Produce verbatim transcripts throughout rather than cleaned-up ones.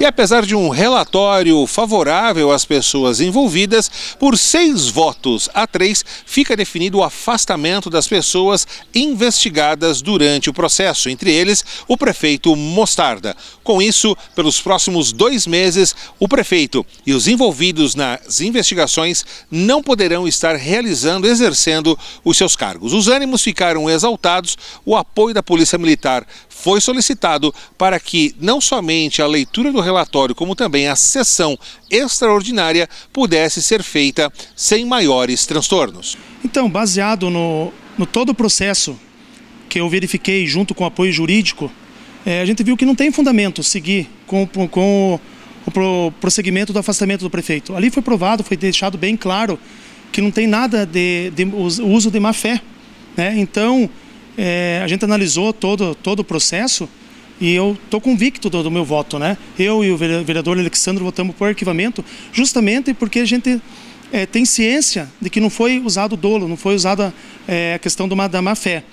E apesar de um relatório favorável às pessoas envolvidas, por seis votos a três, fica definido o afastamento das pessoas investigadas durante o processo, entre eles o prefeito Mostarda. Com isso, pelos próximos dois meses, o prefeito e os envolvidos nas investigações não poderão estar realizando, exercendo os seus cargos. Os ânimos ficaram exaltados, o apoio da Polícia Militar foi solicitado para que não somente a leitura do relatório, como também a sessão extraordinária pudesse ser feita sem maiores transtornos. Então, baseado no, no todo o processo que eu verifiquei junto com o apoio jurídico, é, a gente viu que não tem fundamento seguir com, com o, o prosseguimento do afastamento do prefeito. Ali foi provado, foi deixado bem claro que não tem nada de, de uso de má fé, né? Então, é, a gente analisou todo, todo o processo e eu estou convicto do, do meu voto, né? Eu e o vereador Alexandre votamos por arquivamento justamente porque a gente é, tem ciência de que não foi usado dolo, não foi usada é, a questão do, da má fé.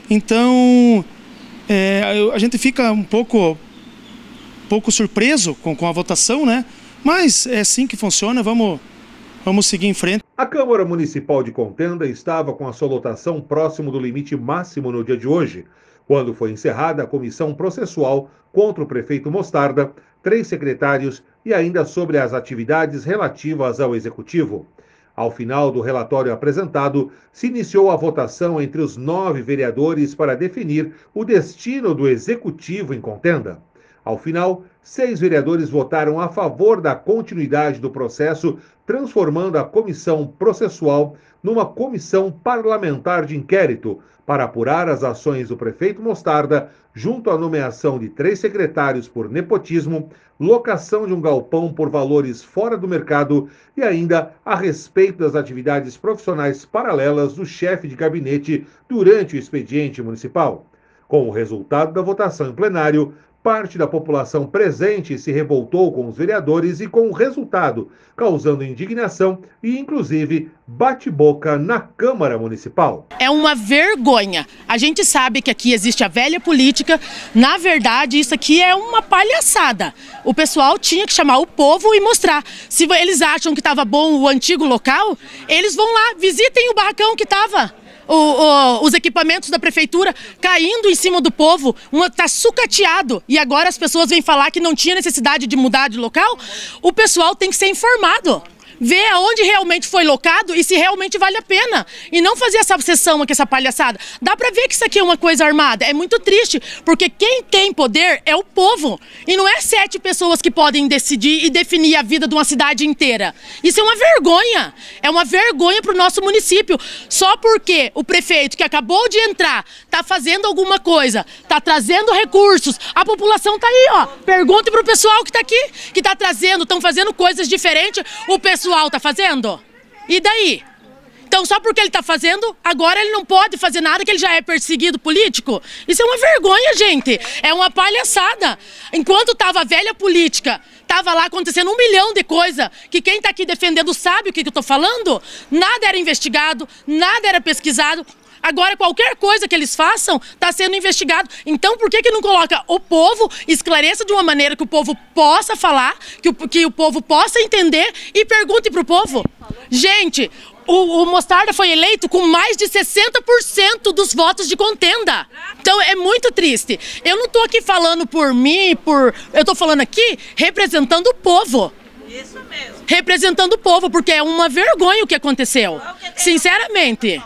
Então, é, a gente fica um pouco, pouco surpreso com, com a votação, né? Mas é assim que funciona, vamos, vamos seguir em frente. A Câmara Municipal de Contenda estava com a sua lotação próximo do limite máximo no dia de hoje, quando foi encerrada a comissão processual contra o prefeito Mostarda, três secretários e ainda sobre as atividades relativas ao Executivo. Ao final do relatório apresentado, se iniciou a votação entre os nove vereadores para definir o destino do Executivo em Contenda. Ao final, seis vereadores votaram a favor da continuidade do processo, transformando a comissão processual numa comissão parlamentar de inquérito para apurar as ações do prefeito Mostarda, junto à nomeação de três secretários por nepotismo, locação de um galpão por valores fora do mercado e ainda a respeito das atividades profissionais paralelas do chefe de gabinete durante o expediente municipal. Com o resultado da votação em plenário, parte da população presente se revoltou com os vereadores e com o resultado, causando indignação e, inclusive, bate-boca na Câmara Municipal. É uma vergonha. A gente sabe que aqui existe a velha política. Na verdade, isso aqui é uma palhaçada. O pessoal tinha que chamar o povo e mostrar. Se eles acham que estava bom o antigo local, eles vão lá, visitem o barracão que estava. O, o, os equipamentos da prefeitura caindo em cima do povo, está sucateado, e agora as pessoas vêm falar que não tinha necessidade de mudar de local. O pessoal tem que ser informado, ver aonde realmente foi locado e se realmente vale a pena, e não fazer essa obsessão aqui, essa palhaçada. Dá pra ver que isso aqui é uma coisa armada. É muito triste, porque quem tem poder é o povo, e não é sete pessoas que podem decidir e definir a vida de uma cidade inteira. Isso é uma vergonha, é uma vergonha pro nosso município, só porque o prefeito que acabou de entrar tá fazendo alguma coisa, tá trazendo recursos, a população tá aí, ó. Pergunte pro pessoal que tá aqui, que tá trazendo, estão fazendo coisas diferentes, o pessoal tá fazendo? E daí? Então, só porque ele tá fazendo, agora ele não pode fazer nada, que ele já é perseguido político? Isso é uma vergonha, gente. É uma palhaçada. Enquanto tava a velha política, tava lá acontecendo um milhão de coisas, que quem tá aqui defendendo sabe o que, que eu tô falando, nada era investigado, nada era pesquisado. Agora, qualquer coisa que eles façam está sendo investigado. Então, por que que não coloca o povo, esclareça de uma maneira que o povo possa falar, que o, que o povo possa entender e pergunte para o povo? Gente, o, o Mostarda foi eleito com mais de sessenta por cento dos votos de Contenda. Então, é muito triste. Eu não estou aqui falando por mim, por... eu estou falando aqui representando o povo. Isso mesmo. Representando o povo, porque é uma vergonha o que aconteceu. Sinceramente.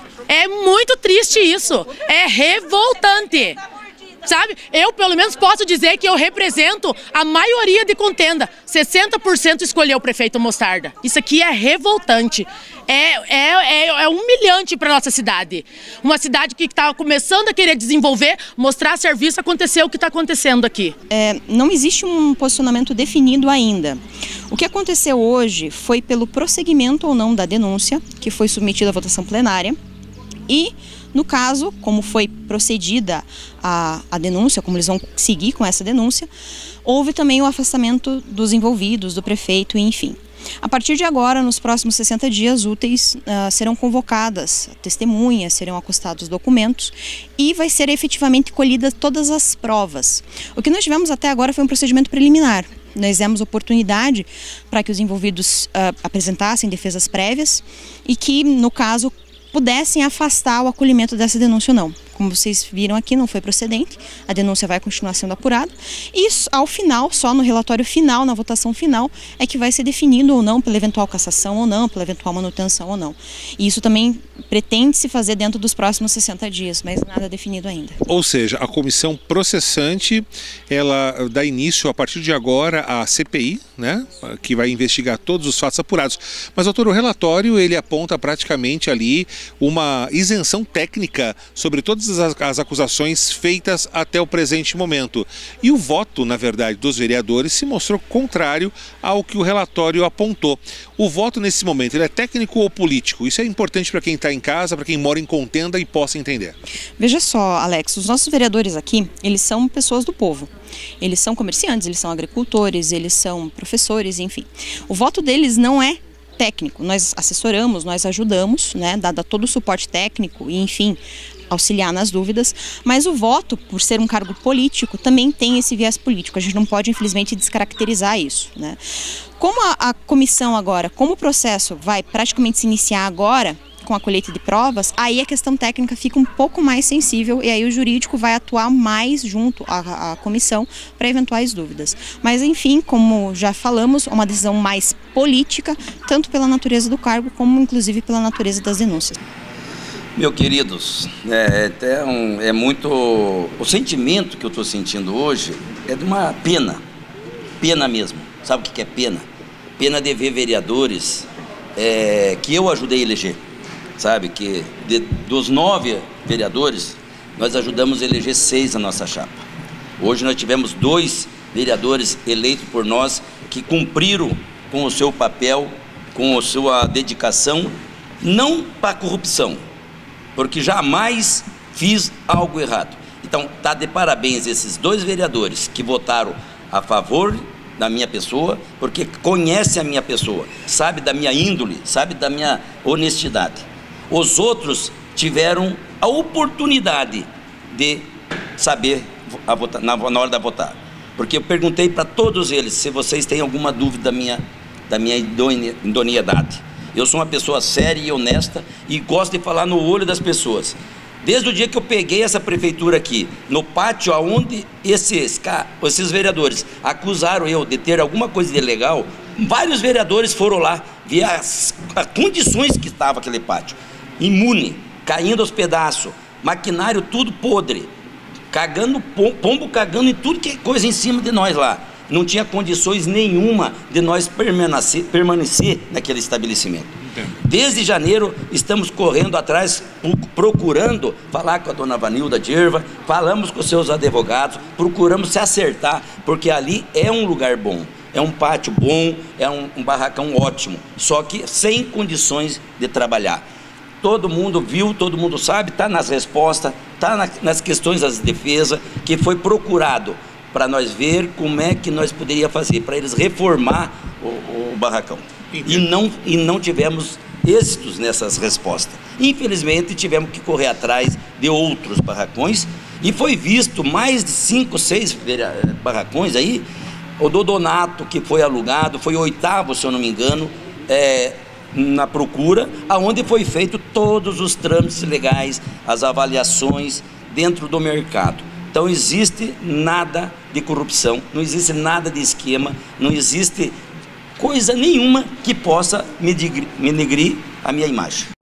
É muito triste isso, é revoltante, sabe? Eu, pelo menos, posso dizer que eu represento a maioria de Contenda. sessenta por cento escolheu o prefeito Mostarda. Isso aqui é revoltante, é, é, é, é humilhante para nossa cidade. Uma cidade que estava começando a querer desenvolver, mostrar serviço, aconteceu o que está acontecendo aqui. É, não existe um posicionamento definido ainda. O que aconteceu hoje foi pelo prosseguimento ou não da denúncia, que foi submetida à votação plenária. E, no caso, como foi procedida a, a denúncia, como eles vão seguir com essa denúncia, houve também o afastamento dos envolvidos, do prefeito, enfim. A partir de agora, nos próximos sessenta dias úteis, uh, serão convocadas testemunhas, serão acostados documentos e vai ser efetivamente colhidas todas as provas. O que nós tivemos até agora foi um procedimento preliminar. nós demos oportunidade para que os envolvidos uh, apresentassem defesas prévias e que, no caso, pudessem afastar o acolhimento dessa denúncia ou não. Como vocês viram aqui, não foi procedente, a denúncia vai continuar sendo apurada e ao final, só no relatório final, na votação final, é que vai ser definido ou não pela eventual cassação ou não, pela eventual manutenção ou não. E isso também pretende-se fazer dentro dos próximos sessenta dias, mas nada definido ainda. Ou seja, a comissão processante, ela dá início a partir de agora à C P I, né, que vai investigar todos os fatos apurados. Mas, doutor, o relatório, ele aponta praticamente ali uma isenção técnica sobre todas as acusações feitas até o presente momento. E o voto, na verdade, dos vereadores se mostrou contrário ao que o relatório apontou. O voto nesse momento, ele é técnico ou político? Isso é importante para quem está em casa, para quem mora em contenda e possa entender. Veja só, Alex, os nossos vereadores aqui, eles são pessoas do povo. Eles são comerciantes, eles são agricultores, eles são professores, enfim. O voto deles não é técnico. Nós assessoramos, nós ajudamos, né, dado todo o suporte técnico e, enfim, auxiliar nas dúvidas, mas o voto, por ser um cargo político, também tem esse viés político. A gente não pode, infelizmente, descaracterizar isso, né? Como a, a comissão agora, como o processo vai praticamente se iniciar agora, com a colheita de provas, aí a questão técnica fica um pouco mais sensível e aí o jurídico vai atuar mais junto à, à comissão para eventuais dúvidas. Mas, enfim, como já falamos, uma decisão mais política, tanto pela natureza do cargo, como inclusive pela natureza das denúncias. Meus queridos, é, até um, é muito... O sentimento que eu estou sentindo hoje é de uma pena, pena mesmo. Sabe o que é pena? Pena de ver vereadores é, que eu ajudei a eleger. Sabe que de, dos nove vereadores, nós ajudamos a eleger seis na nossa chapa. Hoje nós tivemos dois vereadores eleitos por nós que cumpriram com o seu papel, com a sua dedicação, não para a corrupção, porque jamais fiz algo errado. Então, está de parabéns esses dois vereadores que votaram a favor da minha pessoa, porque conhece a minha pessoa, sabe da minha índole, sabe da minha honestidade. Os outros tiveram a oportunidade de saber a votar, na, na hora da votar. Porque eu perguntei para todos eles se vocês têm alguma dúvida da minha, da minha idoneidade. Eu sou uma pessoa séria e honesta e gosto de falar no olho das pessoas. Desde o dia que eu peguei essa prefeitura aqui, no pátio onde esses, esses vereadores acusaram eu de ter alguma coisa de ilegal, vários vereadores foram lá ver as, as condições que estava aquele pátio. Imune, caindo aos pedaços, maquinário tudo podre, cagando, pombo cagando em tudo que é coisa em cima de nós lá. Não tinha condições nenhuma de nós permanecer, permanecer naquele estabelecimento. Entendo. Desde janeiro estamos correndo atrás, procurando falar com a dona Vanilda Dirva, falamos com os seus advogados, procuramos se acertar, porque ali é um lugar bom, é um pátio bom, é um, um barracão ótimo, só que sem condições de trabalhar. Todo mundo viu, todo mundo sabe, está nas respostas, está na, nas questões das defesas, que foi procurado para nós ver como é que nós poderíamos fazer, para eles reformar o, o barracão. E não, e não tivemos êxitos nessas respostas. Infelizmente, tivemos que correr atrás de outros barracões, e foi visto mais de cinco, seis barracões aí. O do Donato, que foi alugado, foi o oitavo, se eu não me engano, é, na procura, aonde foi feito todos os trâmites legais, as avaliações dentro do mercado. Então existe nada de corrupção, não existe nada de esquema, não existe coisa nenhuma que possa me denegrir a minha imagem.